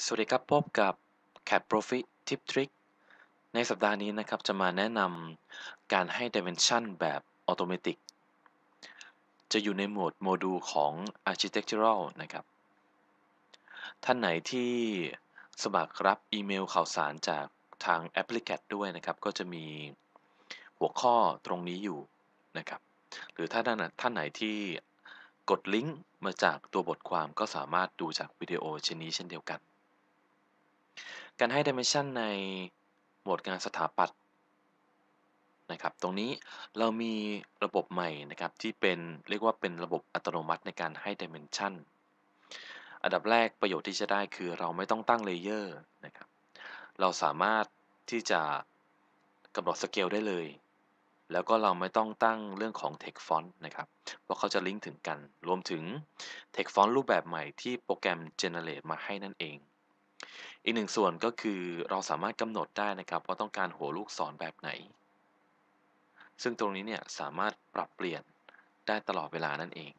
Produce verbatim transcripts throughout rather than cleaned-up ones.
สวัสดีครับพบกับ Cat Profit Tip Trick ในสัปดาห์นี้นะครับจะมาแนะนำการให้ Dimension แบบ Automatic จะอยู่ในโหมดโมดูลของ Architectural นะครับท่านไหนที่สมัครรับอีเมลข่าวสารจากทาง Applicat ด้วยนะครับก็จะมีหัวข้อตรงนี้อยู่นะครับหรือถ้าท่านท่านไหนที่กดลิงก์มาจากตัวบทความก็สามารถดูจากวิดีโอชิ้นนี้เช่นเดียวกัน การให้ Dimension ในโหมดงานสถาปัตย์นะครับตรงนี้เรามีระบบใหม่นะครับที่เป็นเรียกว่าเป็นระบบอัตโนมัติในการให้ Dimension อันดับแรกประโยชน์ที่จะได้คือเราไม่ต้องตั้ง Layer นะครับเราสามารถที่จะกำหนดสเกลได้เลยแล้วก็เราไม่ต้องตั้งเรื่องของ Text Font นะครับเพราะเขาจะลิงก์ถึงกันรวมถึง Text Font รูปแบบใหม่ที่โปรแกรม Generate มาให้นั่นเอง อีกหนึ่งส่วนก็คือเราสามารถกำหนดได้นะครับว่าต้องการหัวลูกศรแบบไหน ซึ่งตรงนี้เนี่ยสามารถปรับเปลี่ยนได้ตลอดเวลานั่นเอง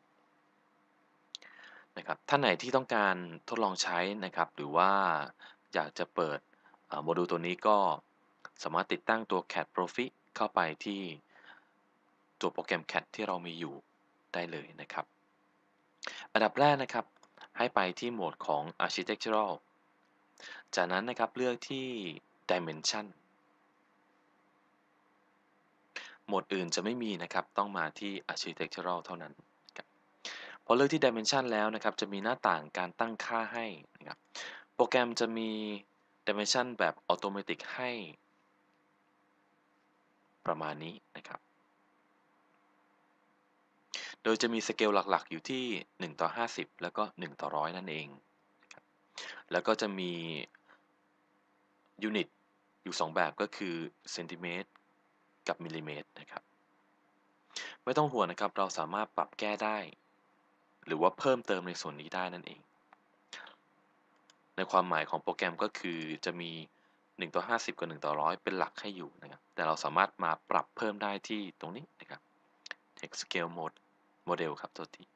นะครับท่านไหนที่ต้องการทดลองใช้นะครับหรือว่าอยากจะเปิดโมดูลตัวนี้ก็สามารถติดตั้งตัว Cat Profit เข้าไปที่ตัวโปรแกรม Cat ที่เรามีอยู่ได้เลยนะครับอันดับแรกนะครับให้ไปที่โหมดของ Architectural จากนั้นนะครับเลือกที่ Dimension โหมดอื่นจะไม่มีนะครับต้องมาที่ Architectural เท่านั้นครับพอเลือกที่ Dimension แล้วนะครับจะมีหน้าต่างการตั้งค่าให้นะครับโปรแกรมจะมี Dimension แบบ Automatic ให้ประมาณนี้นะครับโดยจะมีสเกลหลักๆอยู่ที่หนึ่งต่อห้าสิบแล้วก็หนึ่งต่อหนึ่งร้อยนั่นเองนะครับแล้วก็จะมียูนิตอยู่สองแบบก็คือเซนติเมตรกับมิลลิเมตรนะครับไม่ต้องห่วงนะครับเราสามารถปรับแก้ได้หรือว่าเพิ่มเติมในส่วนนี้ได้นั่นเองในความหมายของโปรแกรมก็คือจะมีหนึ่งต่อห้าสิบกับหนึ่งต่อหนึ่งร้อยเป็นหลักให้อยู่นะครับแต่เราสามารถมาปรับเพิ่มได้ที่ตรงนี้นะครับ Text Scale Mode Model ครับตัวที่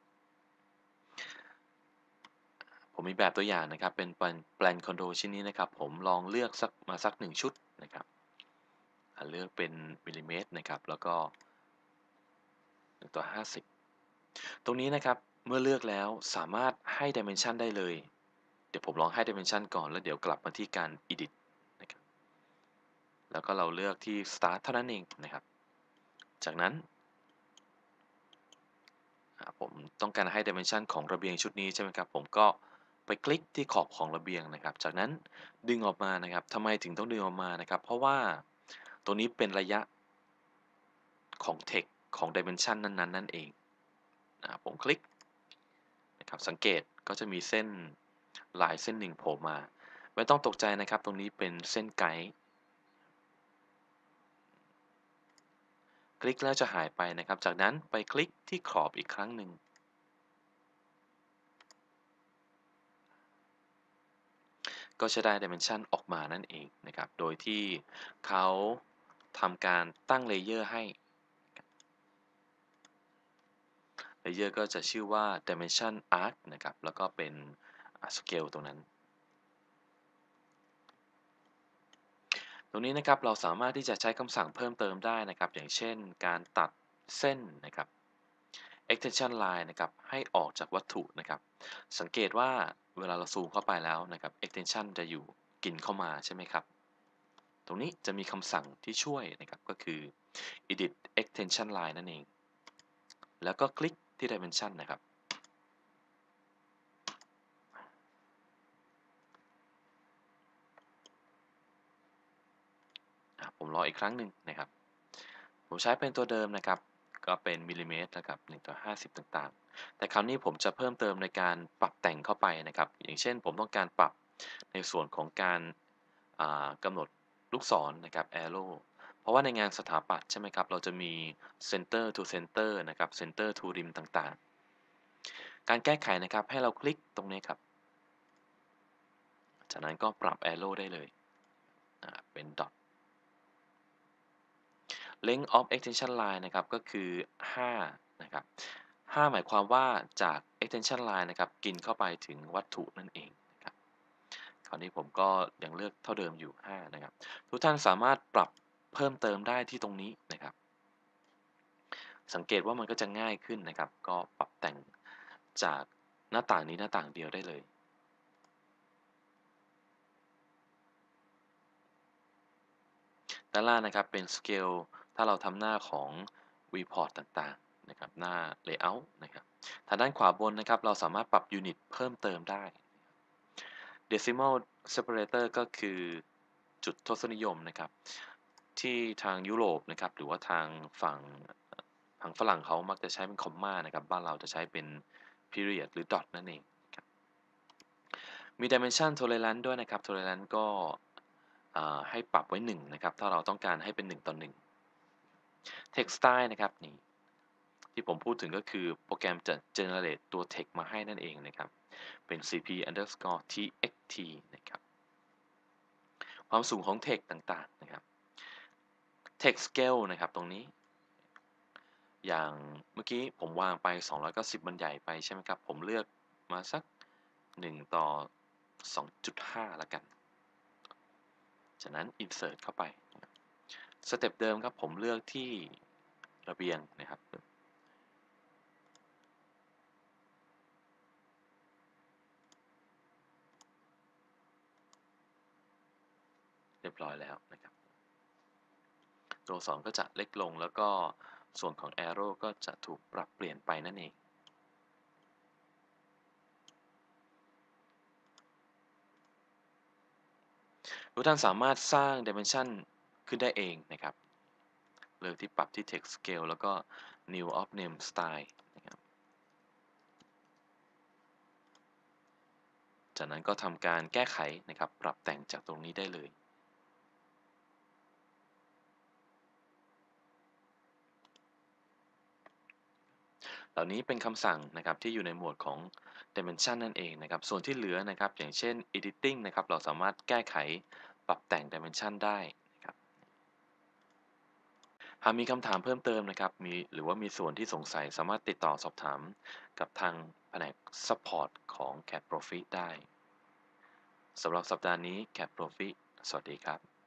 ผมมีแบบตัวอย่างนะครับเป็นแปลนแปลนคอนโดชิ้นนี้นะครับผมลองเลือกสักมาสักหนึ่งชุดนะครับอ่าเลือกเป็นมิลลิเมตรนะครับแล้วก็หนึ่งต่อห้าสิบตรงนี้นะครับเมื่อเลือกแล้วสามารถให้ Dimension ได้เลยเดี๋ยวผมลองให้ Dimension ก่อนแล้วเดี๋ยวกลับมาที่การ Edit นะครับแล้วก็เราเลือกที่ Start เท่านั้นเองนะครับจากนั้นอ่าผมต้องการให้ Dimension ของระเบียงชุดนี้ใช่ไหมครับผมก็ไปคลิกที่ขอบของระเบียงนะครับจากนั้นดึงออกมานะครับทำไมถึงต้องดึงออกมานะครับเพราะว่าตัวนี้เป็นระยะของ Text ของ Dimension นั้นๆนั่นเองอ่าผมคลิกนะครับสังเกตก็จะมีเส้นลายเส้นหนึ่งโผล่มาไม่ต้องตกใจนะครับตรงนี้เป็นเส้นไกด์คลิกแล้วจะหายไปนะครับจากนั้นไปคลิกที่ขอบอีกครั้งหนึ่ง ก็จะได้ Dimension ออกมานั่นเองนะครับ โดยที่เขาทำการตั้ง Layer ให้ Layer ก็จะชื่อว่า Dimension Arc นะครับ แล้วก็เป็น Scale ตรงนั้น ตรงนี้นะครับเราสามารถที่จะใช้คำสั่งเพิ่มเติมได้นะครับ อย่างเช่นการตัดเส้นนะครับ Extension Line นะครับให้ออกจากวัตถุนะครับสังเกตว่าเวลาเราซูมเข้าไปแล้วนะครับ Extension จะอยู่กินเข้ามาใช่ไหมครับ ตรงนี้จะมีคำสั่งที่ช่วยนะครับก็คือ edit extension line นั่นเองแล้วก็คลิกที่ dimension นะครับผมรออีกครั้งหนึ่งนะครับผมใช้เป็นตัวเดิมนะครับก็เป็นมิลลิเมตรนะครับหนึ่งต่อห้าสิบต่างๆแต่คราวนี้ผมจะเพิ่มเติมในการปรับแต่งเข้าไปนะครับอย่างเช่นผมต้องการปรับในส่วนของการกำหนดลูกศรนะครับ arrow เพราะว่าในงานสถาปัตย์ใช่ไหมครับเราจะมี center to center นะครับ center to rim ต่างๆการแก้ไขนะครับให้เราคลิกตรงนี้ครับจากนั้นก็ปรับ arrow ได้เลยเป็น dot length of extension line นะครับก็คือห้านะครับห้าหมายความว่าจาก extension line นะครับกินเข้าไปถึงวัตถุนั่นเองนะครับคราวนี้ผมก็ยังเลือกเท่าเดิมอยู่ห้านะครับทุกท่านสามารถปรับเพิ่มเติมได้ที่ตรงนี้นะครับสังเกตว่ามันก็จะง่ายขึ้นนะครับก็ปรับแต่งจากหน้าต่างนี้หน้าต่างเดียวได้เลยด้านล่างนะครับเป็น Scale ถ้าเราทำหน้าของ Report ต่างๆนะครับหน้า Layout นะครับทางด้านขวาบนนะครับเราสามารถปรับยูนิตเพิ่มเติมได้ Decimal Separator ก็คือจุดทศนิยมนะครับที่ทางยุโรปนะครับหรือว่าทางฝั่งทางฝรั่งเขามักจะใช้เป็นคอมมานะครับบ้านเราจะใช้เป็น period หรือ dot นั่นเองครับมี dimension tolerance ด้วยนะครับ tolerance ก็ให้ปรับไว้หนึ่งนะครับถ้าเราต้องการให้เป็นหนึ่งต่อหนึ่ง text style นะครับนี่ที่ผมพูดถึงก็คือโปรแกรมจะ generate ตัว text มาให้นั่นเองนะครับเป็น cp underscore txt นะครับความสูงของ text ต่างๆนะครับ text scale นะครับตรงนี้อย่างเมื่อกี้ผมวางไปสองร้อยเก้าสิบมันใหญ่ไปใช่ไหมครับผมเลือกมาสักหนึ่งต่อ สองจุดห้า แล้วกันจากนั้น insert เข้าไปสเต็ปเดิมครับผมเลือกที่ระเบียงนะครับเรียบร้อยแล้วนะครับตัวสองก็จะเล็กลงแล้วก็ส่วนของ arrow ก็จะถูกปรับเปลี่ยนไปนั่นเองทุกท่านสามารถสร้าง dimension ขึ้นได้เองนะครับเลือกที่ปรับที่ text scale แล้วก็ new of name style นะครับจากนั้นก็ทำการแก้ไขนะครับปรับแต่งจากตรงนี้ได้เลยเหล่านี้เป็นคำสั่งนะครับที่อยู่ในหมวดของ dimension นั่นเองนะครับส่วนที่เหลือนะครับอย่างเช่น editing นะครับเราสามารถแก้ไขปรับแต่ง dimension ได้นะครับหากมีคำถามเพิ่มเติมนะครับมีหรือว่ามีส่วนที่สงสัยสามารถติดต่อสอบถามกับทางแผนก support ของ Cat Profit ได้สำหรับสัปดาห์นี้ Cat Profit สวัสดีครับ